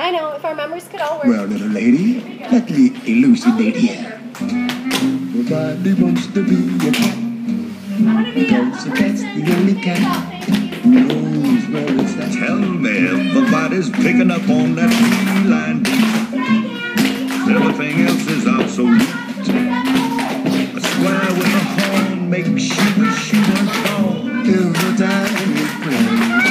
I know, if our memories could all work. Well, little lady, let me elucidate here. Nobody wants to be a cat. Because a cat's the only cat who knows where it's at. Tell me, everybody's picking up on that feline beat. Everything else is obsolete. A square with a horn makes you wish you weren't born. Every time you play.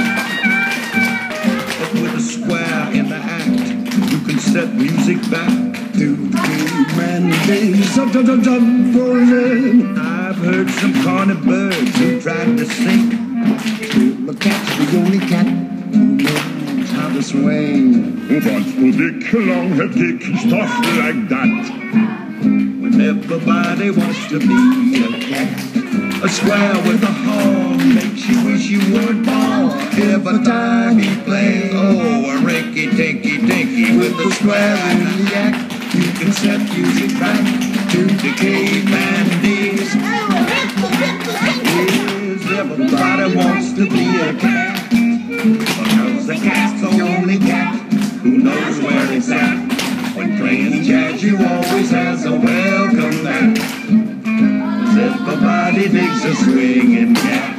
But with a square in the act, you can set music back to the caveman days of frozen. I've heard some corny birds who tried to sing. Still, the cat's the only cat who knows how to swing. But for Dick, long-haired Dick, stuff like that. When everybody wants to be a cat, a square with a horn makes you wish you weren't born. Every time he plays, oh, a rinky-tinky-dinky with a square in the act, you can set music back to the caveman days. Yes, everybody wants to be a cat, because the cat's the only cat who knows where it's at. When playing jazz, you always has a welcome back. 'Cause everybody digs a swinging cat.